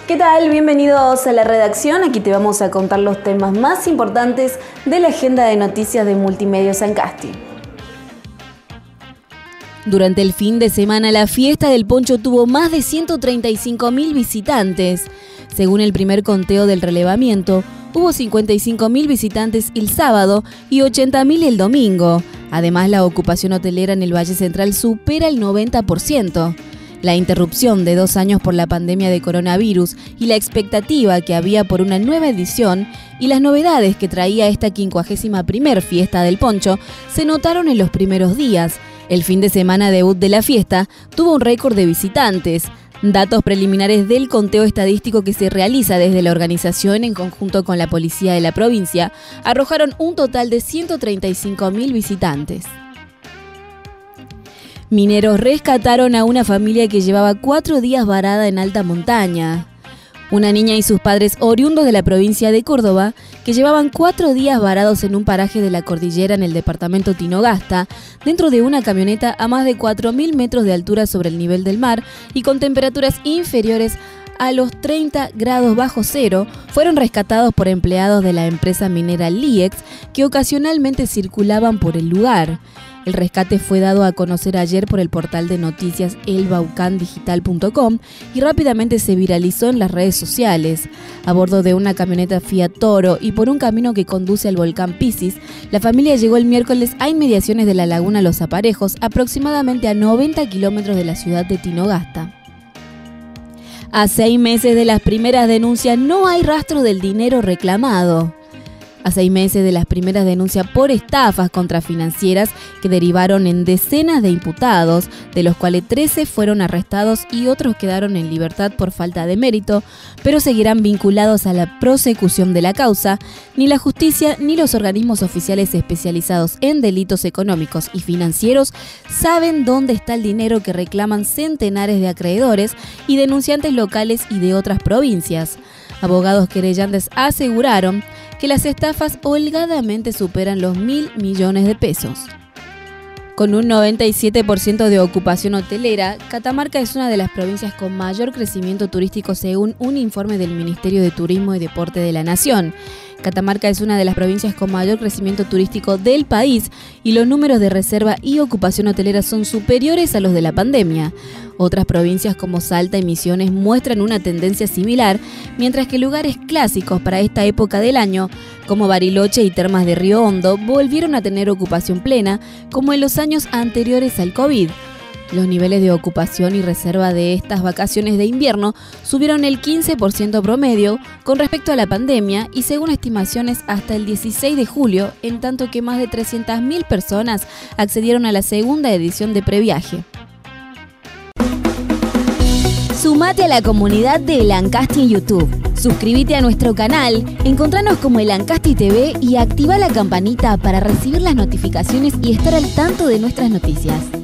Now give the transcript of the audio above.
¿Qué tal? Bienvenidos a la redacción. Aquí te vamos a contar los temas más importantes de la agenda de noticias de Multimedios Ancasti. Durante el fin de semana, la fiesta del poncho tuvo más de 135.000 visitantes. Según el primer conteo del relevamiento, hubo 55.000 visitantes el sábado y 80.000 el domingo. Además, la ocupación hotelera en el Valle Central supera el 90%. La interrupción de 2 años por la pandemia de coronavirus y la expectativa que había por una nueva edición y las novedades que traía esta 51ª fiesta del poncho se notaron en los primeros días. El fin de semana debut de la fiesta tuvo un récord de visitantes. Datos preliminares del conteo estadístico que se realiza desde la organización en conjunto con la policía de la provincia arrojaron un total de 135.000 visitantes. Mineros rescataron a una familia que llevaba 4 días varada en alta montaña. Una niña y sus padres oriundos de la provincia de Córdoba, que llevaban 4 días varados en un paraje de la cordillera en el departamento Tinogasta, dentro de una camioneta a más de 4.000 metros de altura sobre el nivel del mar y con temperaturas inferiores a los 30 grados bajo cero, fueron rescatados por empleados de la empresa minera Liex, que ocasionalmente circulaban por el lugar. El rescate fue dado a conocer ayer por el portal de noticias elbaucandigital.com y rápidamente se viralizó en las redes sociales. A bordo de una camioneta Fiat Toro y por un camino que conduce al volcán Piscis, la familia llegó el miércoles a inmediaciones de la laguna Los Aparejos, aproximadamente a 90 kilómetros de la ciudad de Tinogasta. A 6 meses de las primeras denuncias no hay rastro del dinero reclamado. A 6 meses de las primeras denuncias por estafas contra financieras que derivaron en decenas de imputados, de los cuales 13 fueron arrestados y otros quedaron en libertad por falta de mérito, pero seguirán vinculados a la prosecución de la causa, ni la justicia ni los organismos oficiales especializados en delitos económicos y financieros saben dónde está el dinero que reclaman centenares de acreedores y denunciantes locales y de otras provincias. Abogados querellantes aseguraron que las estafas holgadamente superan los 1.000 millones de pesos. Con un 97% de ocupación hotelera, Catamarca es una de las provincias con mayor crecimiento turístico según un informe del Ministerio de Turismo y Deporte de la Nación. Catamarca es una de las provincias con mayor crecimiento turístico del país y los números de reserva y ocupación hotelera son superiores a los de la pandemia. Otras provincias como Salta y Misiones muestran una tendencia similar, mientras que lugares clásicos para esta época del año, como Bariloche y Termas de Río Hondo, volvieron a tener ocupación plena, como en los años anteriores al COVID. Los niveles de ocupación y reserva de estas vacaciones de invierno subieron el 15% promedio con respecto a la pandemia y según estimaciones hasta el 16 de julio, en tanto que más de 300.000 personas accedieron a la segunda edición de Previaje. Sumate a la comunidad de El Ancasti en YouTube. Suscríbete a nuestro canal, encontranos como El Ancasti TV y activa la campanita para recibir las notificaciones y estar al tanto de nuestras noticias.